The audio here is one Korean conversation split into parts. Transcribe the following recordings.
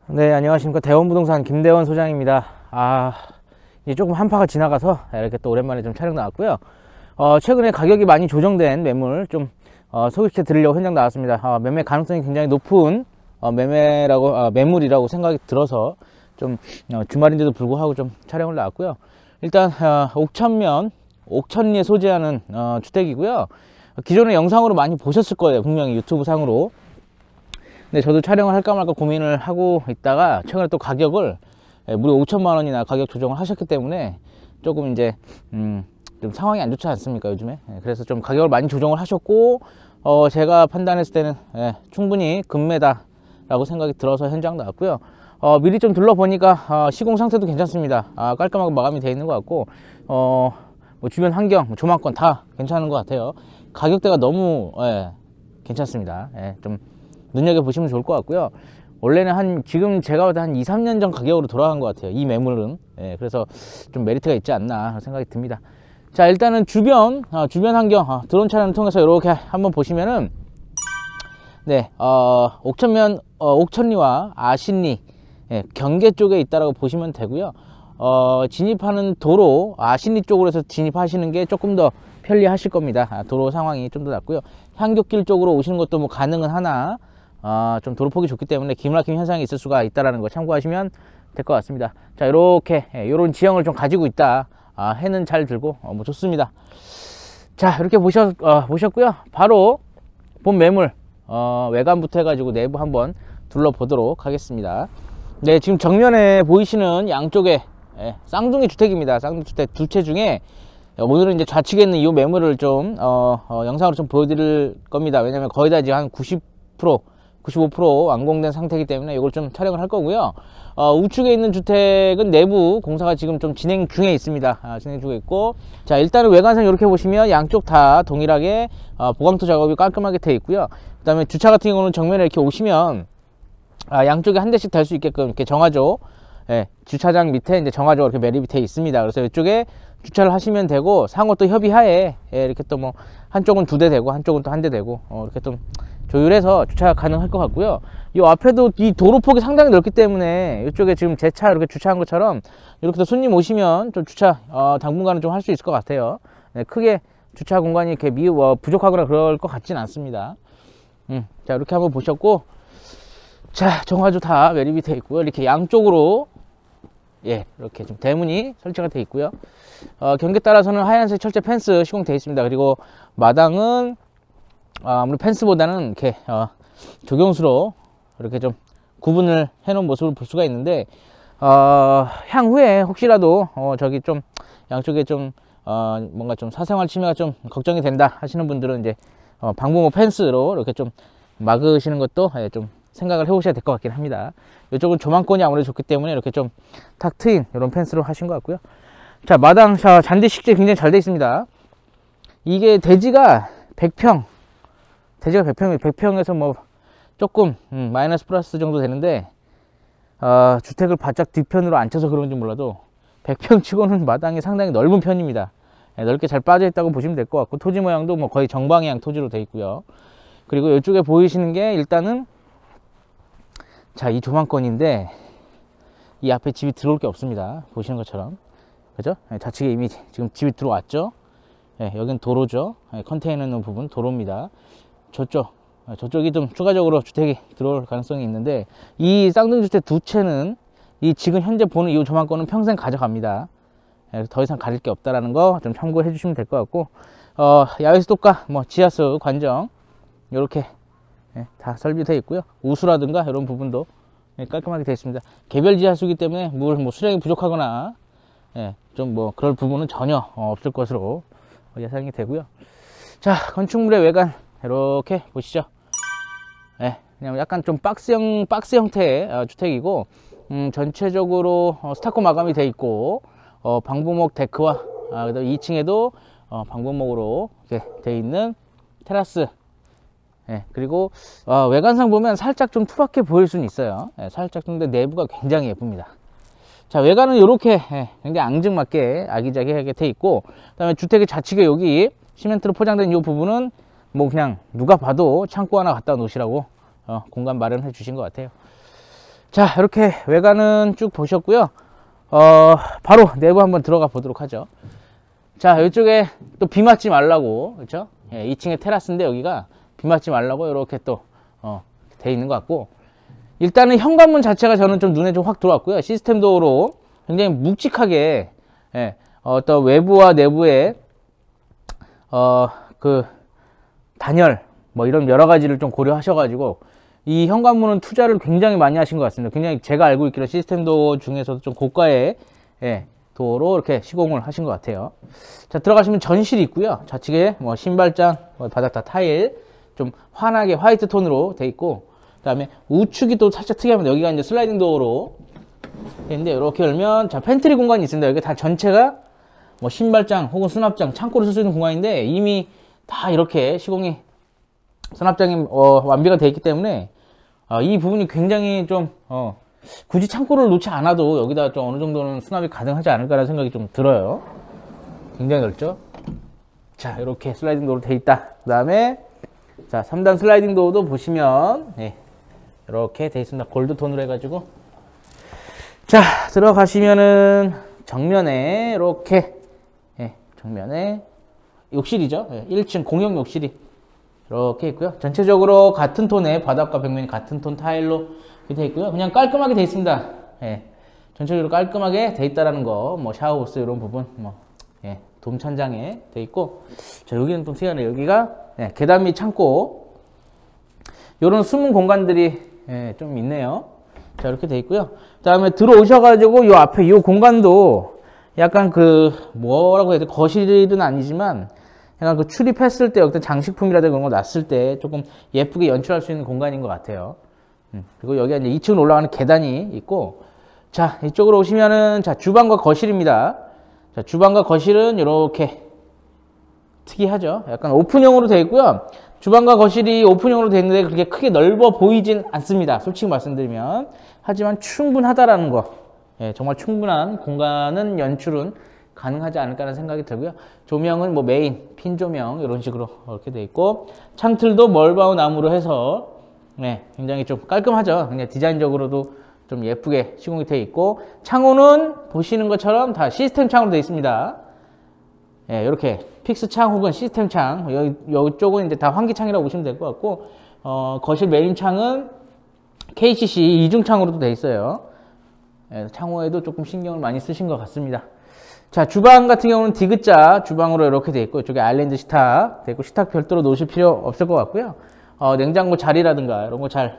네, 안녕하십니까. 대원부동산 김대원 소장입니다. 이제 조금 한파가 지나가서 이렇게 또 오랜만에 좀 촬영 나왔고요. 최근에 가격이 많이 조정된 매물 좀 소개시켜 드리려고 현장 나왔습니다. 매매 가능성이 굉장히 높은 매물이라고 생각이 들어서 좀 주말인데도 불구하고 좀 촬영을 나왔고요. 일단 옥천리에 소재하는 주택이고요. 기존의 영상으로 많이 보셨을 거예요, 분명히 유튜브 상으로. 근데 저도 촬영을 할까 말까 고민을 하고 있다가 최근에 또 가격을 무려 5천만 원이나 가격 조정을 하셨기 때문에 조금 이제 좀 상황이 안 좋지 않습니까, 요즘에. 그래서 좀 가격을 많이 조정을 하셨고 제가 판단했을 때는 충분히 금매다 라고 생각이 들어서 현장 나왔고요. 미리 좀 둘러보니까 시공 상태도 괜찮습니다. 깔끔하게 마감이 되어 있는 것 같고 뭐 주변 환경, 조망권 다 괜찮은 것 같아요. 가격대가 너무 괜찮습니다. 좀 눈여겨보시면 좋을 것 같고요. 원래는 지금 제가 봐도 한 2, 3년 전 가격으로 돌아간 것 같아요, 이 매물은. 그래서 좀 메리트가 있지 않나 생각이 듭니다. 자, 일단은 주변 환경, 드론 촬영을 통해서 이렇게 한번 보시면은, 옥천리와 아신리, 경계 쪽에 있다라고 보시면 되고요. 진입하는 도로, 아신리 쪽으로 해서 진입하시는 게 조금 더 편리하실 겁니다. 도로 상황이 좀 더 낫고요. 향교길 쪽으로 오시는 것도 뭐 가능은 하나, 좀 도로폭이 좁기 때문에 기막힘 현상이 있을 수가 있다는 거 참고하시면 될 것 같습니다. 자, 이렇게 이런 지형을 좀 가지고 있다. 해는 잘 들고 뭐 좋습니다. 자, 이렇게 보셨고요. 바로 본 매물 외관부터 해가지고 내부 한번 둘러보도록 하겠습니다. 네, 지금 정면에 보이시는 양쪽에 쌍둥이 주택입니다. 쌍둥이 주택 두 채 중에 오늘은 이제 좌측에 있는 이 매물을 좀 영상으로 좀 보여드릴 겁니다. 왜냐면 거의 다 지금 한 95% 완공된 상태이기 때문에 이걸 좀 촬영을 할 거고요. 우측에 있는 주택은 내부 공사가 지금 좀 진행 중에 있습니다. 진행 중에 있고, 자, 일단은 외관상 이렇게 보시면 양쪽 다 동일하게 보강토 작업이 깔끔하게 되어 있고요. 그 다음에 주차 같은 경우는 정면에 이렇게 오시면 양쪽에 한 대씩 달 수 있게끔 이렇게 정화조, 주차장 밑에 이제 정화조가 이렇게 매립이 되어 있습니다. 그래서 이쪽에 주차를 하시면 되고, 상호 또 협의하에 이렇게 또 뭐 한쪽은 2대 되고 한쪽은 또 1대 되고 이렇게 좀 조율해서 주차가 가능할 것 같고요. 이 앞에도 이 도로폭이 상당히 넓기 때문에 이쪽에 지금 제 차 이렇게 주차한 것처럼 이렇게 또 손님 오시면 좀 주차 당분간은 좀 할 수 있을 것 같아요. 크게 주차 공간이 이렇게 부족하거나 그럴 것 같진 않습니다. 자, 이렇게 한번 보셨고, 자, 정화조 다 매립이 되어 있고요. 이렇게 양쪽으로 이렇게 좀 대문이 설치가 되어 있고요. 경계 따라서는 하얀색 철제 펜스 시공되어 있습니다. 그리고 마당은 아무래도 펜스보다는 이렇게 조경수로 이렇게 좀 구분을 해 놓은 모습을 볼 수가 있는데, 향후에 혹시라도 저기 좀 양쪽에 좀 뭔가 좀 사생활 침해가 좀 걱정이 된다 하시는 분들은 이제 방부모 펜스로 이렇게 좀 막으시는 것도 좀 생각을 해 보셔야 될 것 같긴 합니다. 이쪽은 조망권이 아무래도 좋기 때문에 이렇게 좀 탁 트인 이런 펜스로 하신 것 같고요. 자, 마당 잔디 식재 굉장히 잘 되어 있습니다. 이게 대지가 100평, 대지가 100평에서 뭐 조금 마이너스 플러스 정도 되는데, 주택을 바짝 뒤편으로 앉혀서 그런지 몰라도 100평 치고는 마당이 상당히 넓은 편입니다. 넓게 잘 빠져 있다고 보시면 될 것 같고, 토지 모양도 뭐 거의 정방향 토지로 되어 있고요. 그리고 이쪽에 보이시는 게 일단은, 자, 이 조망권인데 이 앞에 집이 들어올 게 없습니다. 보시는 것처럼, 그죠? 좌측에 이미 지금 집이 들어왔죠. 여긴 도로죠. 컨테이너 있는 부분 도로입니다. 저쪽이 좀 추가적으로 주택이 들어올 가능성이 있는데, 이 쌍둥이주택 두 채는 지금 현재 보는 이 조망권은 평생 가져갑니다. 더 이상 가릴 게 없다라는 거 좀 참고해 주시면 될 것 같고, 야외 수도가, 뭐 지하수 관정 이렇게 다 설비되어 있고요. 우수라든가 이런 부분도 깔끔하게 되어 있습니다. 개별 지하수이기 때문에 수량이 부족하거나 좀 뭐 그럴 부분은 전혀 없을 것으로 예상이 되고요. 자, 건축물의 외관 이렇게 보시죠. 그냥 약간 좀 박스 형태의 주택이고, 전체적으로 스타코 마감이 되어 있고, 방부목 데크와 그다음 2층에도 방부목으로 이렇게 되어 있는 테라스. 그리고 외관상 보면 살짝 좀 투박해 보일 수는 있어요. 살짝 좀, 근데 내부가 굉장히 예쁩니다. 자, 외관은 이렇게 굉장히 앙증맞게 아기자기하게 되어 있고, 그 다음에 주택의 좌측에 여기 시멘트로 포장된 이 부분은 뭐 그냥 누가 봐도 창고 하나 갖다 놓으시라고 공간 마련해 주신 것 같아요. 자, 이렇게 외관은 쭉 보셨고요. 바로 내부 한번 들어가 보도록 하죠. 자, 이쪽에 또 비 맞지 말라고, 그렇죠? 예, 2층에 테라스인데 여기가 비 맞지 말라고 이렇게 또 돼 있는 것 같고, 일단은 현관문 자체가 저는 좀 눈에 좀 확 들어왔고요. 시스템 도어로 굉장히 묵직하게, 예, 어떤 외부와 내부의 그 단열 뭐 이런 여러 가지를 좀 고려하셔가지고 이 현관문은 투자를 굉장히 많이 하신 것 같습니다. 굉장히 제가 알고 있기로 시스템 도어 중에서도 좀 고가의, 예, 도어로 이렇게 시공을 하신 것 같아요. 자, 들어가시면 전실이 있고요. 좌측에 뭐 신발장, 뭐 바닥 다 타일 좀 환하게 화이트 톤으로 돼 있고, 그 다음에 우측이 또 살짝 특이합니다. 여기가 이제 슬라이딩 도어로 되는데, 이렇게 열면 자, 팬트리 공간이 있습니다. 여기 다 전체가 뭐 신발장 혹은 수납장, 창고를 쓸 수 있는 공간인데 이미 다 이렇게 시공이 수납장이 완비가 되어 있기 때문에 이 부분이 굉장히 좀 굳이 창고를 놓지 않아도 여기다 좀 어느 정도는 수납이 가능하지 않을까라는 생각이 좀 들어요. 굉장히 넓죠. 자, 이렇게 슬라이딩 도어로 되어 있다. 그 다음에 자, 3단 슬라이딩 도어도 보시면, 예, 이렇게 되어 있습니다. 골드 톤으로 해가지고. 자, 들어가시면은 정면에 이렇게, 예, 정면에 욕실이죠. 예, 1층 공용 욕실이 이렇게 있고요. 전체적으로 같은 톤의 바닥과 벽면이 같은 톤 타일로 되어 있고요. 그냥 깔끔하게 되어 있습니다. 예, 전체적으로 깔끔하게 되어 있다라는 거, 뭐 샤워부스 이런 부분, 뭐, 예, 돔 천장에 되어 있고. 자, 여기는 좀 특이하네요. 여기가, 예, 계단 및 창고, 요런 숨은 공간들이, 예, 좀 있네요. 자, 이렇게 되어 있고요. 그 다음에 들어오셔가지고 요 앞에 요 공간도 약간 그 뭐라고 해야 돼, 거실은 아니지만 약간 그 출입했을 때 어떤 장식품이라든가 그런 거 놨을 때 조금 예쁘게 연출할 수 있는 공간인 것 같아요. 그리고 여기가 이제 2층으로 올라가는 계단이 있고, 자, 이쪽으로 오시면은 자, 주방과 거실입니다. 자, 주방과 거실은 이렇게 특이하죠. 약간 오픈형으로 되어 있고요. 주방과 거실이 오픈형으로 되어 있는데 그렇게 크게 넓어 보이진 않습니다. 솔직히 말씀드리면. 하지만 충분하다라는 거. 예, 정말 충분한 공간은 연출은 가능하지 않을까라는 생각이 들고요. 조명은 뭐 메인, 핀 조명 이런 식으로 이렇게 되어 있고, 창틀도 멀바우 나무로 해서, 네, 굉장히 좀 깔끔하죠. 그냥 디자인적으로도 좀 예쁘게 시공이 되어 있고, 창호는 보시는 것처럼 다 시스템 창으로 되어 있습니다. 예, 이렇게 픽스 창 혹은 시스템 창, 이쪽은 이제 다 환기창이라고 보시면 될 것 같고, 거실 메인 창은 KCC 이중창으로도 되어 있어요. 예, 창호에도 조금 신경을 많이 쓰신 것 같습니다. 자, 주방 같은 경우는 디귿자 주방으로 이렇게 되어 있고, 이쪽에 아일랜드 식탁 되어 있고, 식탁 별도로 놓으실 필요 없을 것 같고요. 냉장고 자리라든가 이런 거 잘,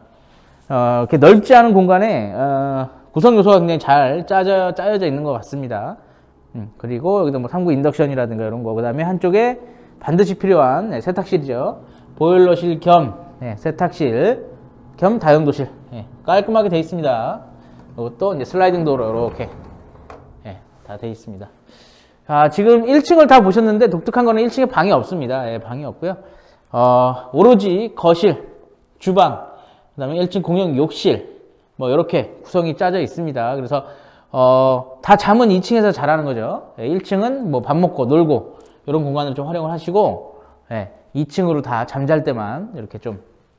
이렇게 넓지 않은 공간에 구성 요소가 굉장히 잘 짜여져 있는 것 같습니다. 그리고 여기도 뭐 3구 인덕션이라든가 이런 거, 그 다음에 한쪽에 반드시 필요한 세탁실이죠. 보일러실 겸 세탁실 겸 다용도실, 깔끔하게 되어 있습니다. 이것도 이제 슬라이딩 도어로 이렇게 다 되어 있습니다. 자, 지금 1층을 다 보셨는데 독특한 거는 1층에 방이 없습니다. 예, 방이 없고요. 오로지 거실, 주방, 그 다음에 1층 공용 욕실, 뭐 이렇게 구성이 짜져 있습니다. 그래서 다 잠은 2층에서 자라는 거죠. 예, 1층은 뭐 밥 먹고 놀고 이런 공간을 좀 활용을 하시고, 예, 2층으로 다 잠잘 때만 이렇게 좀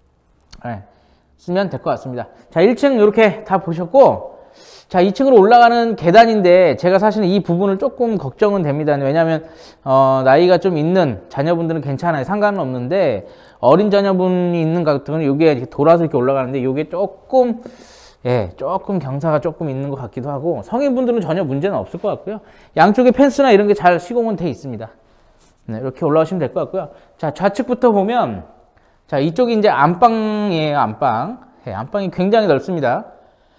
쓰면 될 것 같습니다. 자, 1층 이렇게 다 보셨고, 자, 2층으로 올라가는 계단인데 제가 사실은 이 부분을 조금 걱정은 됩니다. 왜냐하면 나이가 좀 있는 자녀분들은 괜찮아요. 상관은 없는데 어린 자녀분이 있는 것 같은 경우는 이게 이렇게 돌아서 이렇게 올라가는데 이게 조금, 예, 조금 경사가 조금 있는 것 같기도 하고, 성인분들은 전혀 문제는 없을 것 같고요. 양쪽에 펜스나 이런 게 잘 시공은 돼 있습니다. 네, 이렇게 올라오시면 될 것 같고요. 자, 좌측부터 보면, 자, 이쪽이 이제 안방이에요. 안방. 예, 안방이 굉장히 넓습니다.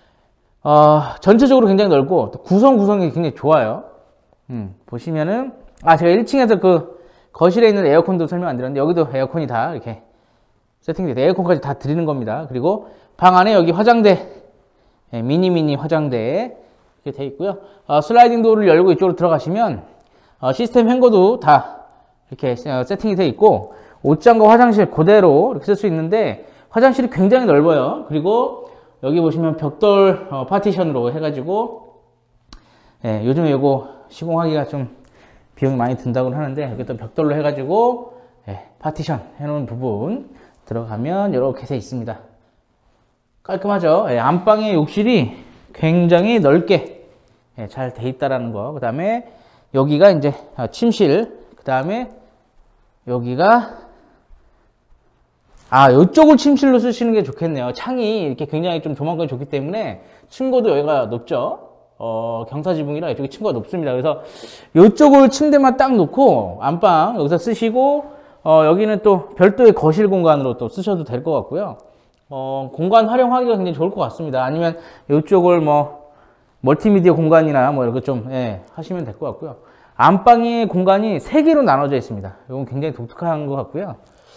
전체적으로 굉장히 넓고, 또 구성이 굉장히 좋아요. 보시면은, 제가 1층에서 그 거실에 있는 에어컨도 설명 안 드렸는데, 여기도 에어컨이 다 이렇게 세팅이 돼요. 에어컨까지 다 드리는 겁니다. 그리고 방 안에 여기 화장대, 미니 화장대 이렇게 돼 있고요. 슬라이딩 도어를 열고 이쪽으로 들어가시면, 시스템 행거도 다 이렇게 세팅이 돼 있고, 옷장과 화장실 그대로 이렇게 쓸 수 있는데, 화장실이 굉장히 넓어요. 그리고 여기 보시면 벽돌 파티션으로 해가지고, 예, 요즘에 이거 시공하기가 좀 비용이 많이 든다고 하는데, 여기 또 벽돌로 해가지고, 예, 파티션 해놓은 부분 들어가면 이렇게 돼 있습니다. 깔끔하죠. 예, 안방의 욕실이 굉장히 넓게 예, 잘 돼 있다라는 거. 그 다음에 여기가 이제 침실. 그 다음에 여기가 이쪽을 침실로 쓰시는 게 좋겠네요. 창이 이렇게 굉장히 좀 조망권이 좋기 때문에 층고도 여기가 높죠. 경사지붕이라 이쪽에 층고가 높습니다. 그래서 이쪽을 침대만 딱 놓고 안방 여기서 쓰시고 여기는 또 별도의 거실 공간으로 또 쓰셔도 될 것 같고요. 공간 활용하기가 굉장히 좋을 것 같습니다. 아니면 이쪽을 뭐 멀티미디어 공간이나 뭐 이렇게 좀 하시면 될 것 같고요. 안방의 공간이 3개로 나눠져 있습니다. 이건 굉장히 독특한 것 같고요.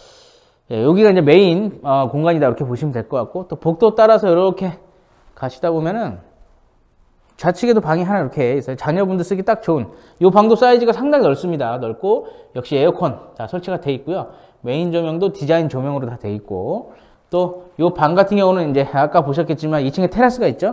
여기가 이제 메인 공간이다 이렇게 보시면 될 것 같고, 또 복도 따라서 이렇게 가시다 보면은 좌측에도 방이 하나 이렇게 있어요. 자녀분들 쓰기 딱 좋은. 이 방도 사이즈가 상당히 넓습니다. 넓고 역시 에어컨 다 설치가 돼 있고요. 메인 조명도 디자인 조명으로 다 돼 있고, 또 이 방 같은 경우는 이제 아까 보셨겠지만 2층에 테라스가 있죠.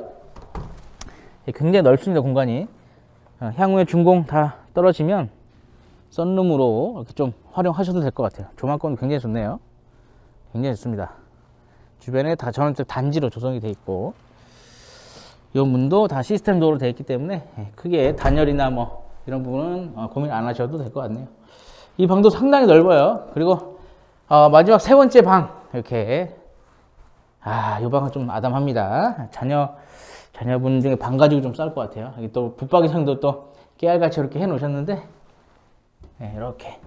굉장히 넓습니다. 공간이. 향후에 준공 다 떨어지면 썬룸으로 이렇게 좀 활용하셔도 될 것 같아요. 조망권 굉장히 좋네요. 굉장히 좋습니다. 주변에 다 전원적 단지로 조성이 돼 있고, 이 문도 다 시스템 도어로 되어 있기 때문에 크게 단열이나 뭐 이런 부분은 고민 안 하셔도 될 것 같네요. 이 방도 상당히 넓어요. 그리고 마지막 3번째 방 이렇게 이 방은 좀 아담합니다. 자녀분 중에 방 가지고 좀 쌀 것 같아요. 여기 또 붙박이장도 또 깨알같이 이렇게 해 놓으셨는데 이렇게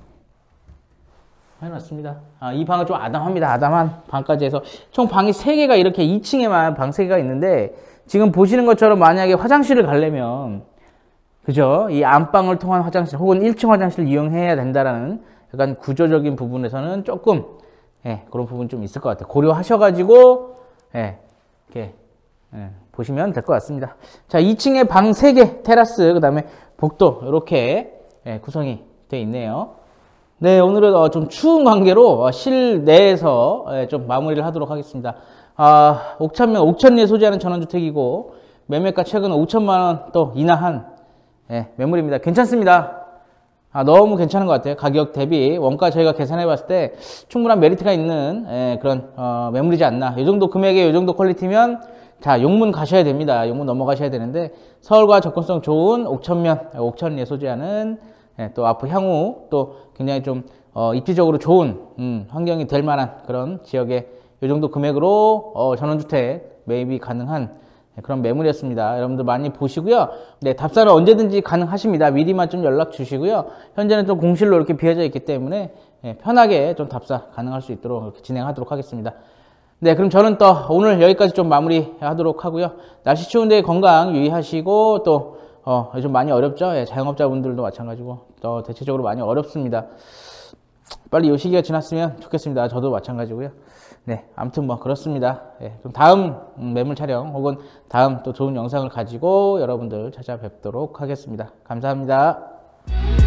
해놨습니다. 이 방은 좀 아담합니다. 아담한 방까지 해서 총 방이 3개가 이렇게 2층에만 방 3개가 있는데, 지금 보시는 것처럼 만약에 화장실을 가려면, 그죠? 이 안방을 통한 화장실 혹은 1층 화장실을 이용해야 된다라는 약간 구조적인 부분에서는 조금 그런 부분 좀 있을 것 같아요. 고려하셔가지고 이렇게 보시면 될 것 같습니다. 자, 2층에 방 3개, 테라스, 그 다음에 복도 이렇게 구성이 되어 있네요. 네, 오늘은 좀 추운 관계로 실내에서 좀 마무리를 하도록 하겠습니다. 옥천면 옥천리에 소재하는 전원주택이고, 매매가 최근 5천만원 또 인하한 매물입니다. 괜찮습니다. 너무 괜찮은 것 같아요. 가격 대비 원가 저희가 계산해 봤을 때 충분한 메리트가 있는 그런 매물이지 않나. 이 정도 금액에 이 정도 퀄리티면 자, 용문 가셔야 됩니다. 용문 넘어가셔야 되는데, 서울과 접근성 좋은 옥천면 옥천리에 소재하는 또 앞으로 향후 또 굉장히 좀 입지적으로 좋은 환경이 될 만한 그런 지역에 이 정도 금액으로 전원주택 매입이 가능한 그런 매물이었습니다. 여러분들 많이 보시고요. 네, 답사는 언제든지 가능하십니다. 미리만 좀 연락 주시고요. 현재는 좀 공실로 이렇게 비어져 있기 때문에 편하게 좀 답사 가능할 수 있도록 이렇게 진행하도록 하겠습니다. 네, 그럼 저는 또 오늘 여기까지 좀 마무리하도록 하고요. 날씨 추운데 건강 유의하시고, 또 요즘 많이 어렵죠. 자영업자분들도 마찬가지고 또 대체적으로 많이 어렵습니다. 빨리 이 시기가 지났으면 좋겠습니다. 저도 마찬가지고요. 네, 아무튼 뭐 그렇습니다. 좀 다음 매물 촬영 혹은 다음 또 좋은 영상을 가지고 여러분들 찾아뵙도록 하겠습니다. 감사합니다.